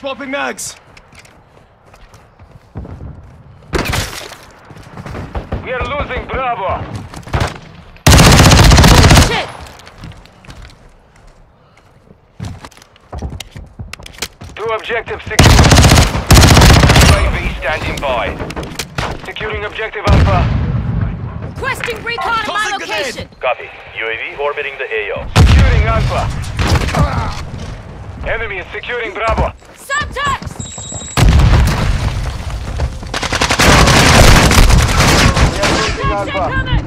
Swapping mags. We are losing Bravo. Shit! Two objectives secured. UAV standing by. Securing objective Alpha. Requesting recon at my Tossing grenade. location! Copy. UAV orbiting the AO. Securing Alpha. Enemy is securing Bravo. Subtext! We are losing Alpha.